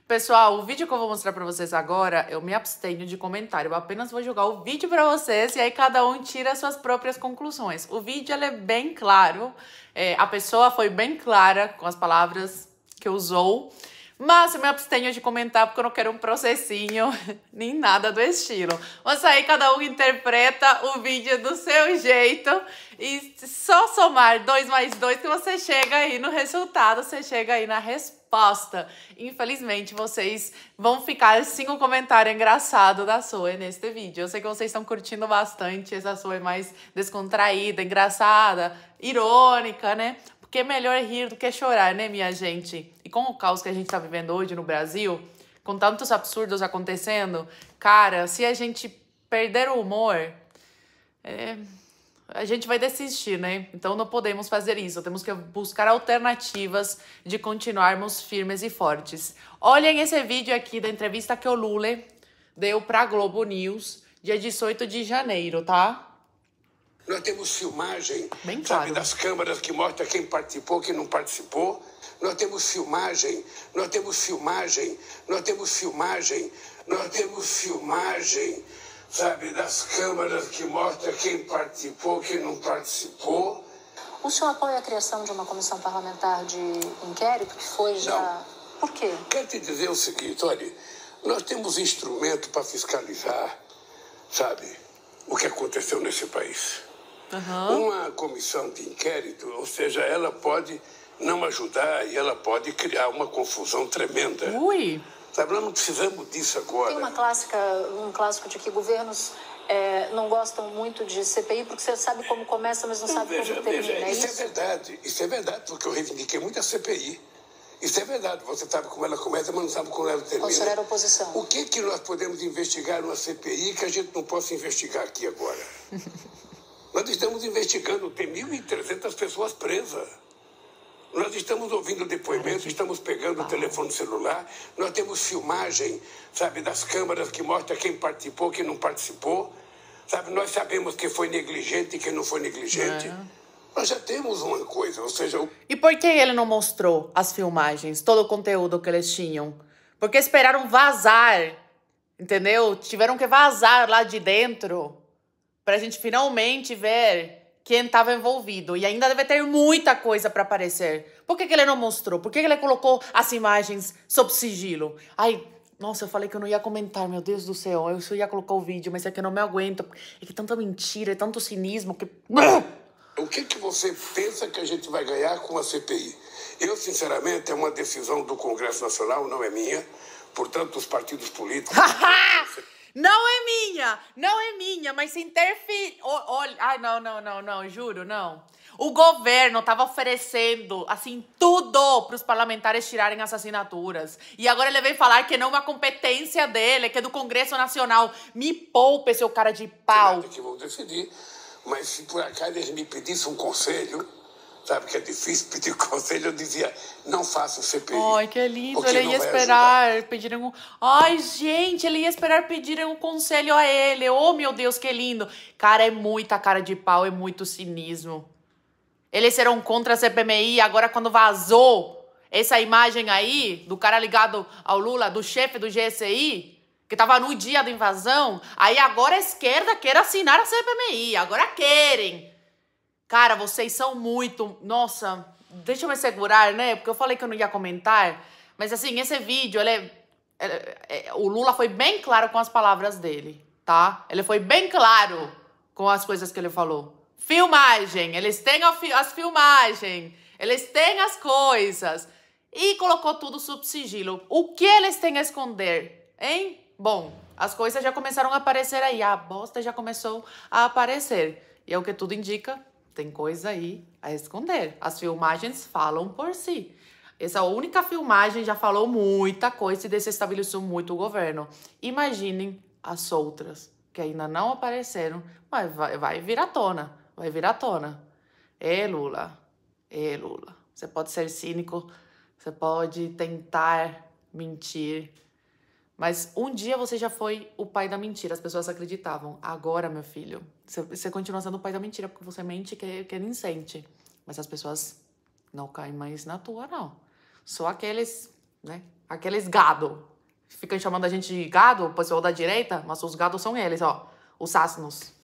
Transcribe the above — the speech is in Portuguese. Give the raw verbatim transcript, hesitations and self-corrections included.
Pessoal, o vídeo que eu vou mostrar pra vocês agora, eu me abstenho de comentário. Eu apenas vou jogar o vídeo pra vocês e aí cada um tira suas próprias conclusões. O vídeo, ele é bem claro. É, a pessoa foi bem clara com as palavras que usou. Mas eu me abstenho de comentar porque eu não quero um processinho, nem nada do estilo. Mas aí cada um interpreta o vídeo do seu jeito e só somar dois mais dois que você chega aí no resultado, você chega aí na resposta. Infelizmente, vocês vão ficar sem o comentário engraçado da Zoe neste vídeo. Eu sei que vocês estão curtindo bastante, essa Zoe mais descontraída, engraçada, irônica, né? Porque é melhor rir do que chorar, né, minha gente? E com o caos que a gente tá vivendo hoje no Brasil, com tantos absurdos acontecendo, cara, se a gente perder o humor, é, a gente vai desistir, né? Então não podemos fazer isso. Temos que buscar alternativas de continuarmos firmes e fortes. Olhem esse vídeo aqui da entrevista que o Lula deu pra Globo News, dia dezoito de janeiro, tá? Nós temos filmagem, Bem sabe, claro. das câmaras que mostra quem participou, quem não participou. Nós temos filmagem, nós temos filmagem, nós temos filmagem, nós temos filmagem, sabe, das câmaras que mostra quem participou, quem não participou. O senhor apoia a criação de uma comissão parlamentar de inquérito que foi já... Não. Por quê? Quero te dizer o seguinte, olha, nós temos instrumento para fiscalizar, sabe, o que aconteceu nesse país. Uhum. Uma comissão de inquérito, ou seja, ela pode não ajudar e ela pode criar uma confusão tremenda. Ui! Sabe, nós não precisamos disso agora. Tem uma clássica, um clássico de que governos é, não gostam muito de C P I porque você sabe como começa, mas não, não sabe veja, como termina. veja, É isso, isso é verdade, isso é verdade, porque eu reivindiquei muito a C P I. Isso é verdade, você sabe como ela começa, mas não sabe como ela termina. O senhor era oposição. O que, que nós podemos investigar numa C P I que a gente não possa investigar aqui agora? Nós estamos investigando, tem mil e trezentas pessoas presas. Nós estamos ouvindo depoimentos, estamos pegando o telefone celular, nós temos filmagem, sabe, das câmaras que mostra quem participou, quem não participou. Sabe, nós sabemos quem foi negligente e quem não foi negligente. É. Nós já temos uma coisa, ou seja... O... E por que ele não mostrou as filmagens, todo o conteúdo que eles tinham? Porque esperaram vazar, entendeu? Tiveram que vazar lá de dentro pra gente finalmente ver quem estava envolvido. E ainda deve ter muita coisa para aparecer. Por que, que ele não mostrou? Por que, que ele colocou as imagens sob sigilo? Ai, nossa, eu falei que eu não ia comentar, meu Deus do céu. Eu só ia colocar o vídeo, mas é que eu não me aguento. É que tanta mentira, é tanto cinismo que... O que, que você pensa que a gente vai ganhar com a C P I? Eu, sinceramente, é uma decisão do Congresso Nacional, não é minha. Portanto, os partidos políticos... Não é minha, não é minha, mas se interferir... Olha, ai, não, não, não, não, juro, não. O governo tava oferecendo, assim, tudo para os parlamentares tirarem as assinaturas. E agora ele vem falar que não é uma competência dele, que é do Congresso Nacional. Me poupe, seu cara de pau. Que vão decidir, mas se por acaso eles me pedissem um conselho... Sabe que é difícil pedir conselho, eu dizia, não faça o C P I. Ai, que lindo, ele ia esperar pedirem um... Ai, gente, ele ia esperar pedirem um conselho a ele. Oh, meu Deus, que lindo. Cara, é muita cara de pau, é muito cinismo. Eles serão contra a C P M I, agora quando vazou essa imagem aí, do cara ligado ao Lula, do chefe do G S I, que tava no dia da invasão, aí agora a esquerda quer assinar a C P M I, agora querem. Cara, vocês são muito... Nossa, deixa eu me segurar, né? Porque eu falei que eu não ia comentar. Mas, assim, esse vídeo, ele é, é, é, o Lula foi bem claro com as palavras dele, tá? Ele foi bem claro com as coisas que ele falou. Filmagem, eles têm as filmagens, eles têm as coisas. E colocou tudo sob sigilo. O que eles têm a esconder, hein? Bom, as coisas já começaram a aparecer aí. A bosta já começou a aparecer. E é o que tudo indica... Tem coisa aí a esconder. As filmagens falam por si. Essa única filmagem já falou muita coisa e desestabilizou muito o governo. Imaginem as outras, que ainda não apareceram, mas vai, vai vir à tona. Vai vir à tona. É, Lula. É, Lula. Você pode ser cínico, você pode tentar mentir, mas um dia você já foi o pai da mentira, as pessoas acreditavam. Agora, meu filho, você, você continua sendo o pai da mentira porque você mente que, que nem sente. Mas as pessoas não caem mais na tua, não. Só aqueles, né, Aqueles gado. Ficam chamando a gente de gado, o pessoal da direita, mas os gados são eles, ó. Os asnos.